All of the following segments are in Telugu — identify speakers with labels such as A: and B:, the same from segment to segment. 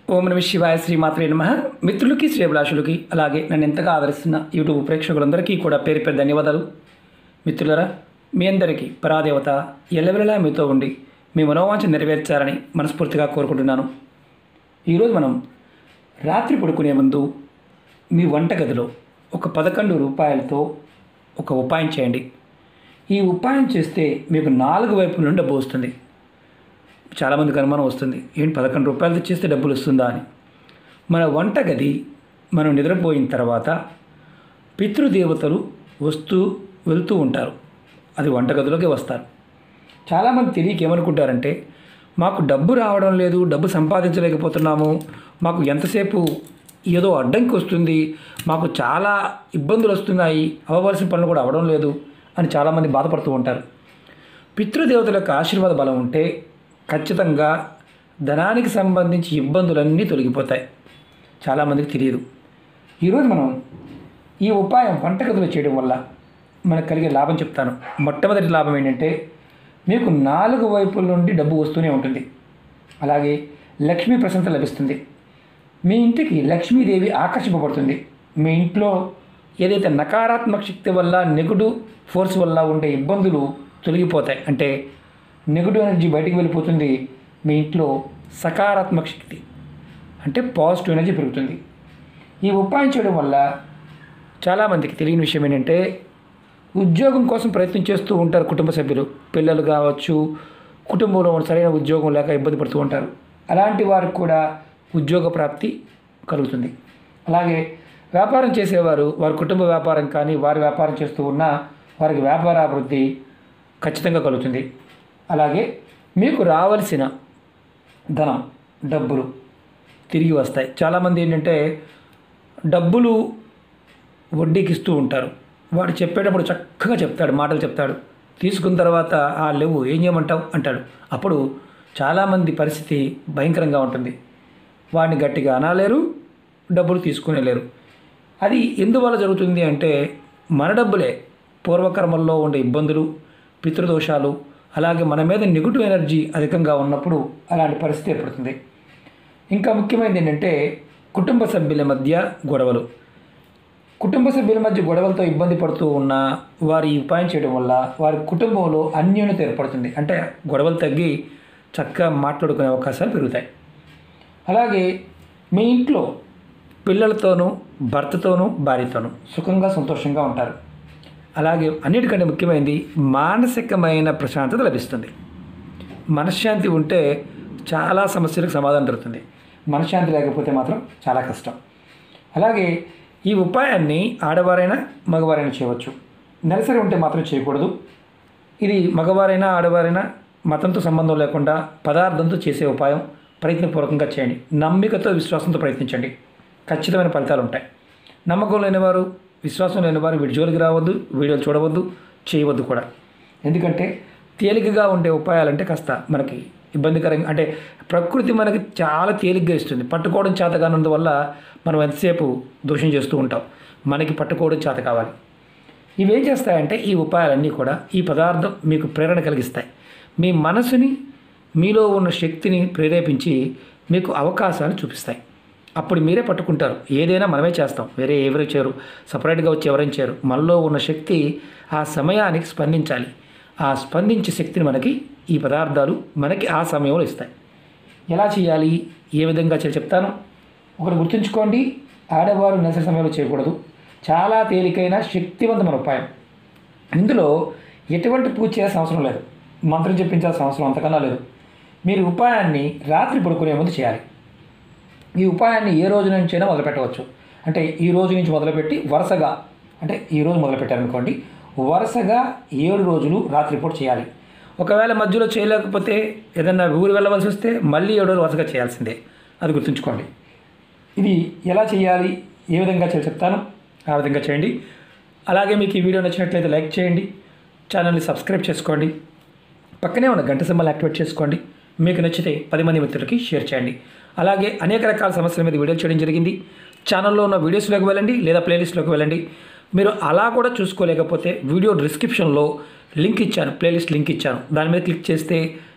A: ఓం నమ శివాయ శ్రీమాత్రే నమః. మిత్రులకి శ్రేభిలాషులకి అలాగే నన్ను ఎంతగా ఆదరిస్తున్న యూట్యూబ్ ప్రేక్షకులందరికీ కూడా పేరు పేరు ధన్యవాదాలు. మిత్రులరా, మీ అందరికీ పరాదేవత ఎల్లవెల్లలా మీతో ఉండి మీ మనోవాంఛ నెరవేర్చాలని మనస్ఫూర్తిగా కోరుకుంటున్నాను. ఈరోజు మనం రాత్రి పడుకునే ముందు మీ వంటగదిలో ఒక 11 రూపాయలతో ఒక ఉపాయం చేయండి. ఈ ఉపాయం చేస్తే మీకు 4 వైపుల నుండి డబ్బు వస్తుంది. చాలామందికి అనుమానం వస్తుంది, ఏంటి 11 రూపాయలతో చేస్తే డబ్బులు వస్తుందా అని. మన వంటగది మనం నిద్రపోయిన తర్వాత పితృదేవతలు వస్తూ వెళ్తూ ఉంటారు, అది వంటగదిలోకి వస్తారు. చాలామంది తెలియక ఏమనుకుంటారంటే, మాకు డబ్బు రావడం లేదు, డబ్బు సంపాదించలేకపోతున్నాము, మాకు ఎంతసేపు ఏదో అడ్డంకి వస్తుంది, మాకు చాలా ఇబ్బందులు వస్తున్నాయి, అవ్వవలసిన పనులు కూడా అవ్వడం లేదు అని చాలామంది బాధపడుతూ ఉంటారు. పితృదేవతల యొక్క ఆశీర్వాద బలం ఉంటే ఖచ్చితంగా ధనానికి సంబంధించి ఇబ్బందులన్నీ తొలగిపోతాయి. చాలామందికి తెలియదు. ఈరోజు మనం ఈ ఉపాయం వంటగదిలో చేయడం వల్ల మనకు కలిగే లాభం చెప్తాను. మొట్టమొదటి లాభం ఏంటంటే, మీకు 4 వైపుల నుండి డబ్బు వస్తూనే ఉంటుంది. అలాగే లక్ష్మీ ప్రశంస లభిస్తుంది. మీ ఇంటికి లక్ష్మీదేవి ఆకర్షింపబడుతుంది. మీ ఇంట్లో ఏదైతే నకారాత్మక శక్తి వల్ల, నెగటివ్ ఫోర్స్ వల్ల ఉండే ఇబ్బందులు తొలగిపోతాయి. అంటే నెగటివ్ ఎనర్జీ బయటికి వెళ్ళిపోతుంది. మీ ఇంట్లో సకారాత్మక శక్తి అంటే పాజిటివ్ ఎనర్జీ పెరుగుతుంది. ఈ ఉపాయం చేయడం వల్ల చాలామందికి తెలియని విషయం ఏంటంటే, ఉద్యోగం కోసం ప్రయత్నం చేస్తూ ఉంటారు కుటుంబ సభ్యులు. పిల్లలు కావచ్చు, కుటుంబంలో సరైన ఉద్యోగం లేక ఇబ్బంది పడుతూ ఉంటారు. అలాంటి వారికి కూడా ఉద్యోగ ప్రాప్తి కలుగుతుంది. అలాగే వ్యాపారం చేసేవారు, వారి కుటుంబ వ్యాపారం కానీ వారి వ్యాపారం చేస్తూ ఉన్నా వారికి వ్యాపార అభివృద్ధి ఖచ్చితంగా కలుగుతుంది. అలాగే మీకు రావాల్సిన ధనం, డబ్బులు తిరిగి వస్తాయి. చాలామంది ఏంటంటే డబ్బులు వడ్డీకి ఇస్తూ ఉంటారు. వాడు చెప్పేటప్పుడు చక్కగా చెప్తాడు, మాటలు చెప్తాడు. తీసుకున్న తర్వాత లేవు, ఏం చేయమంటావు అంటాడు. అప్పుడు చాలామంది పరిస్థితి భయంకరంగా ఉంటుంది. వాడిని గట్టిగా అనలేరు, డబ్బులు తీసుకునేలేరు. అది ఎందువల్ల జరుగుతుంది అంటే, మన డబ్బులే పూర్వకర్మల్లో ఉండే ఇబ్బందులు, పితృదోషాలు, అలాగే మన మీద నెగటివ్ ఎనర్జీ అధికంగా ఉన్నప్పుడు అలాంటి పరిస్థితి ఏర్పడుతుంది. ఇంకా ముఖ్యమైనది ఏంటంటే, కుటుంబ సభ్యుల మధ్య గొడవలు. కుటుంబ సభ్యుల మధ్య గొడవలతో ఇబ్బంది పడుతూ ఉన్న వారి ఉపాయం చేయడం వల్ల వారి కుటుంబంలో అన్యోన్యత ఏర్పడుతుంది. అంటే గొడవలు తగ్గి చక్కగా మాట్లాడుకునే అవకాశాలు పెరుగుతాయి. అలాగే మీ ఇంట్లో పిల్లలతోనూ, భర్తతోనూ, భార్యతోనూ సుఖంగా సంతోషంగా ఉంటారు. అలాగే అన్నిటికంటే ముఖ్యమైనది మానసికమైన ప్రశాంతత లభిస్తుంది. మనశ్శాంతి ఉంటే చాలా సమస్యలకు సమాధానం దొరుకుతుంది. మనశ్శాంతి లేకపోతే మాత్రం చాలా కష్టం. అలాగే ఈ ఉపాయాన్ని ఆడవారైనా మగవారైనా చేయవచ్చు. నెలసరి ఉంటే మాత్రం చేయకూడదు. ఇది మగవారైనా ఆడవారైనా మతంతో సంబంధం లేకుండా పదార్థంతో చేసే ఉపాయం. ప్రయత్నపూర్వకంగా చేయండి. నమ్మికతో, విశ్వాసంతో ప్రయత్నించండి. ఖచ్చితమైన ఫలితాలు ఉంటాయి. నమ్మకం లేనివారు, విశ్వాసం లేనివారు వీడి జోలికి రావద్దు, వీడియోలు చూడవద్దు, చేయవద్దు కూడా. ఎందుకంటే తేలికగా ఉండే ఉపాయాలంటే కాస్త మనకి ఇబ్బందికరంగా, అంటే ప్రకృతి మనకి చాలా తేలిగ్గా ఇస్తుంది. పట్టుకోవడం చేత కానందువల్ల మనం ఎంతసేపు దోషం చేస్తూ ఉంటాం. మనకి పట్టుకోవడం చేత కావాలి. ఇవేం చేస్తాయంటే, ఈ ఉపాయాలన్నీ కూడా ఈ పదార్థం మీకు ప్రేరణ కలిగిస్తాయి. మీ మనసుని, మీలో ఉన్న శక్తిని ప్రేరేపించి మీకు అవకాశాలు చూపిస్తాయి. అప్పుడు మీరే పట్టుకుంటారు. ఏదైనా మనమే చేస్తాం, వేరే ఎవరు చేయరు, సపరేట్గా వచ్చి ఎవరైనా చేయరు. మనలో ఉన్న శక్తి ఆ సమయానికి స్పందించాలి. ఆ స్పందించే శక్తిని మనకి ఈ పదార్థాలు మనకి ఆ సమయంలో ఇస్తాయి. ఎలా చేయాలి, ఏ విధంగా చేయాలి చెప్తాను. ఒకటి గుర్తుంచుకోండి, ఆడవారు నెలసరి సమయంలో చేయకూడదు. చాలా తేలికైన శక్తివంతమైన ఉపాయం. ఇందులో ఎటువంటి పూజ చేయాల్సిన అవసరం లేదు, మంత్రం చెప్పించాల్సిన అవసరం అంతకన్నా లేదు. మీరు ఉపాయాన్ని రాత్రి పడుకునే ముందు చేయాలి. ఈ ఉపాయాన్ని ఏ రోజు నుంచైనా మొదలుపెట్టవచ్చు. అంటే ఈ రోజు నుంచి మొదలుపెట్టి వరుసగా, అంటే ఈరోజు మొదలుపెట్టారనుకోండి, వరుసగా 7 రోజులు రాత్రిపూట చేయాలి. ఒకవేళ మధ్యలో చేయలేకపోతే, ఏదన్నా ఊరు వెళ్ళవలసి వస్తే మళ్ళీ 7 రోజులు వరుసగా చేయాల్సిందే. అది గుర్తుంచుకోండి. ఇది ఎలా చేయాలి, ఏ విధంగా చేయాలి చెప్తాను. ఆ విధంగా చేయండి. అలాగే మీకు ఈ వీడియో నచ్చినట్లయితే లైక్ చేయండి, ఛానల్ని సబ్స్క్రైబ్ చేసుకోండి, పక్కనే ఉన్న గంట సింబల్ యాక్టివేట్ చేసుకోండి. మీకు నచ్చితే 10 మంది మిత్రులకి షేర్ చేయండి. అలాగే అనేక రకాల సమస్యల మీద వీడియోలు చేయడం జరిగింది. ఛానల్లో ఉన్న వీడియోస్లోకి వెళ్ళండి, లేదా ప్లేలిస్ట్లోకి వెళ్ళండి. మీరు అలా కూడా చూసుకోలేకపోతే వీడియో డిస్క్రిప్షన్లో లింక్ ఇచ్చాను, ప్లేలిస్ట్ లింక్ ఇచ్చాను. దాని మీద క్లిక్ చేస్తే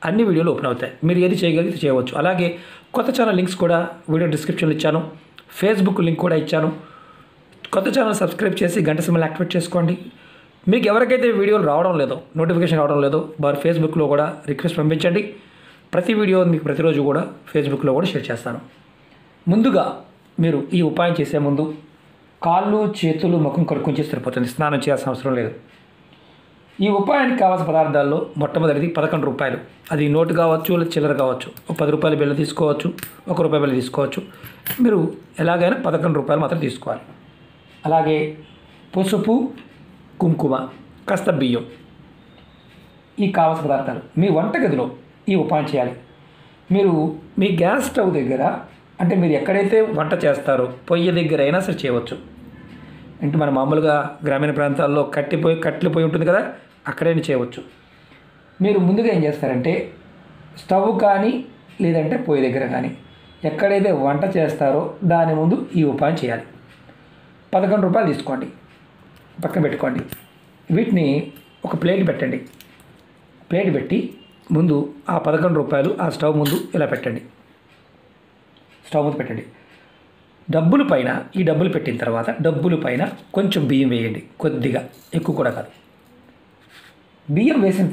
A: అన్ని వీడియోలు ఓపెన్ అవుతాయి. మీరు ఏది చేయగలిగితే చేయవచ్చు. అలాగే కొత్త ఛానల్ లింక్స్ కూడా వీడియో డిస్క్రిప్షన్లో ఇచ్చాను. ఫేస్బుక్ లింక్ కూడా ఇచ్చాను. కొత్త ఛానల్ సబ్స్క్రైబ్ చేసి గంట సింబల్ యాక్టివేట్ చేసుకోండి. మీకు ఎవరికైతే వీడియోలు రావడం లేదో, నోటిఫికేషన్ రావడం లేదో వారు ఫేస్బుక్లో కూడా రిక్వెస్ట్ పంపించండి. ప్రతి వీడియో మీకు ప్రతిరోజు కూడా ఫేస్బుక్లో కూడా షేర్ చేస్తాను. ముందుగా మీరు ఈ ఉపాయం చేసే ముందు కాళ్ళు, చేతులు, ముఖం కడుక్కొని చేసి సరిపోతుంది. స్నానం చేయాల్సిన అవసరం లేదు. ఈ ఉపాయానికి కావాల్సిన పదార్థాల్లో మొట్టమొదటిది 11 రూపాయలు. అది నోటు కావచ్చు, లేదా చిల్లర కావచ్చు. ఒక 10 రూపాయల బిళ్ళ తీసుకోవచ్చు, 1 రూపాయి బిళ్ళ తీసుకోవచ్చు. మీరు ఎలాగైనా 11 రూపాయలు మాత్రం తీసుకోవాలి. అలాగే పసుపు, కుంకుమ, కాస్త బియ్యం. ఈ కావాల్సిన పదార్థాలు మీ వంటగదిలో ఈ ఉపాయం చేయాలి. మీరు మీ గ్యాస్ స్టవ్ దగ్గర, అంటే మీరు ఎక్కడైతే వంట చేస్తారో పొయ్యి దగ్గర అయినా సరే చేయవచ్చు. అంటే మన మామూలుగా గ్రామీణ ప్రాంతాల్లో కట్టెలు పొయ్యి ఉంటుంది కదా, అక్కడైనా చేయవచ్చు. మీరు ముందుగా ఏం చేస్తారంటే స్టవ్ కానీ లేదంటే పొయ్యి దగ్గర కానీ ఎక్కడైతే వంట చేస్తారో దాని ముందు ఈ ఉపాయం చేయాలి. 11 రూపాయలు తీసుకోండి, పక్కన పెట్టుకోండి. వీటిని ఒక ప్లేట్ పెట్టండి. ప్లేట్ పెట్టి ముందు ఆ 11 రూపాయలు ఆ స్టవ్ ముందు ఇలా పెట్టండి. స్టవ్ ముందు పెట్టండి. డబ్బుల పైన ఈ డబ్బులు పెట్టిన తర్వాత డబ్బుల పైన కొంచెం బియ్యం వేయండి, కొద్దిగా, ఎక్కువ కూడా కాదు. బియ్యం వేసిన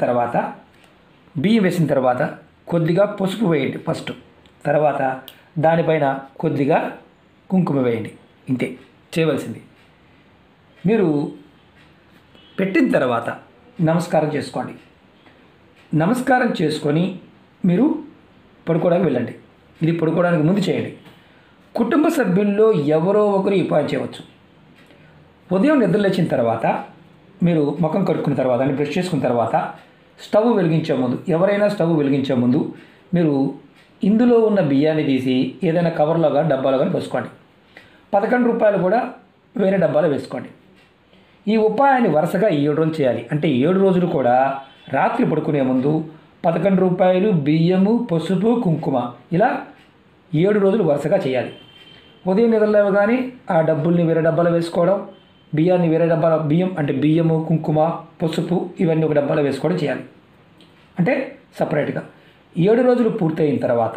A: తర్వాత కొద్దిగా పసుపు వేయండి ఫస్ట్. తర్వాత దానిపైన కొద్దిగా కుంకుమ వేయండి. ఇంతే చేయవలసింది. మీరు పెట్టిన తర్వాత నమస్కారం చేసుకోండి. నమస్కారం చేసుకొని మీరు పడుకోవడానికి వెళ్ళండి. ఇది పడుకోవడానికి ముందు చేయండి. కుటుంబ సభ్యుల్లో ఎవరో ఒకరు ఈ ఉపాయం చేయవచ్చు. ఉదయం నిద్రలేచిన తర్వాత మీరు ముఖం కడుక్కున్న తర్వాత, బ్రష్ చేసుకున్న తర్వాత స్టవ్ వెలిగించే ముందు, ఎవరైనా స్టవ్ వెలిగించే ముందు మీరు ఇందులో ఉన్న బియ్యాన్ని తీసి ఏదైనా కవర్లో కానీ డబ్బాలో కానీ పోసుకోండి. 11 రూపాయలు కూడా వేరే డబ్బాలో వేసుకోండి. ఈ ఉపాయాన్ని వరుసగా 7 రోజులు చేయాలి. అంటే 7 రోజులు కూడా రాత్రి పడుకునే ముందు 11 రూపాయలు, బియ్యము, పసుపు, కుంకుమ ఇలా 7 రోజులు వరుసగా చేయాలి. ఉదయం నిద్రలేవగానే ఆ డబ్బుల్ని వేరే డబ్బాలో వేసుకోవడం, బియ్యాన్ని వేరే డబ్బాలో, బియ్యము, కుంకుమ, పసుపు ఇవన్నీ ఒక డబ్బాలో వేసుకోవడం చేయాలి. అంటే సపరేట్గా 7 రోజులు పూర్తయిన తర్వాత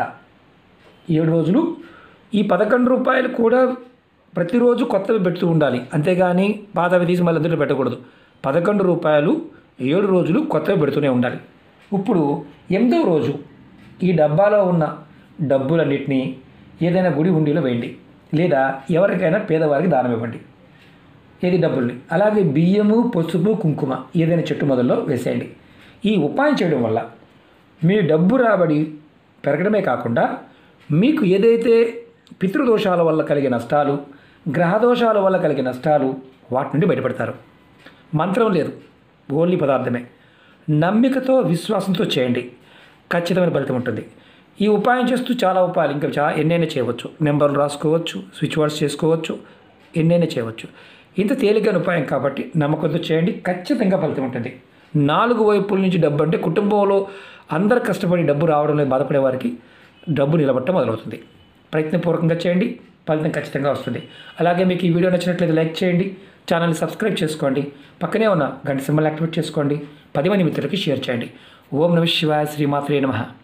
A: 7 రోజులు ఈ 11 రూపాయలు కూడా ప్రతిరోజు కొత్తవి పెడుతూ ఉండాలి. అంతేగాని పాతవి తీసి మళ్ళీ అందులో పెట్టకూడదు. 11 రూపాయలు 7 రోజులు కొత్తవి పెడుతూనే ఉండాలి. ఇప్పుడు 8వ రోజు ఈ డబ్బాలో ఉన్న డబ్బులన్నింటినీ ఏదైనా గుడి హుండీలో వేయండి, లేదా ఎవరికైనా పేదవారికి దానం ఇవ్వండి. ఏది డబ్బుల్ని. అలాగే బియ్యము, పసుపు, కుంకుమ ఏదైనా చెట్టు మొదల్లో వేసేయండి. ఈ ఉపాయం చేయడం వల్ల మీ డబ్బు రాబడి పెరగడమే కాకుండా మీకు ఏదైతే పితృదోషాల వల్ల కలిగే నష్టాలు, గ్రహదోషాల వల్ల కలిగే నష్టాలు వాటి నుండి బయటపడతారు. మంత్రం లేదు, ఓన్లీ పదార్థమే. నమ్మికతో, విశ్వాసంతో చేయండి, ఖచ్చితమైన ఫలితం ఉంటుంది. ఈ ఉపాయం చేస్తూ చాలా ఉపాయాలు ఇంకా ఎన్నైనా చేయవచ్చు. నెంబర్లు రాసుకోవచ్చు, స్విచ్ వర్డ్స్ చేసుకోవచ్చు, ఎన్నైనా చేయవచ్చు. ఇంత తేలికైన ఉపాయం కాబట్టి నమ్మకంతో చేయండి, ఖచ్చితంగా ఫలితం ఉంటుంది. 4 వైపుల నుంచి డబ్బు, అంటే కుటుంబంలో అందరు కష్టపడి డబ్బు రావడం లేదు బాధపడే వారికి డబ్బు నిలబట్టడం మొదలవుతుంది. ప్రయత్నపూర్వకంగా చేయండి, ఫలితం ఖచ్చితంగా వస్తుంది. అలాగే మీకు ఈ వీడియో నచ్చినట్లయితే లైక్ చేయండి, ఛానల్ని సబ్స్క్రైబ్ చేసుకోండి, పక్కనే ఉన్న గంట సింబల్ యాక్టివేట్ చేసుకోండి, 10 మంది మిత్రులకి షేర్ చేయండి. ఓం నమః శివాయ, శ్రీమాత్రే నమః.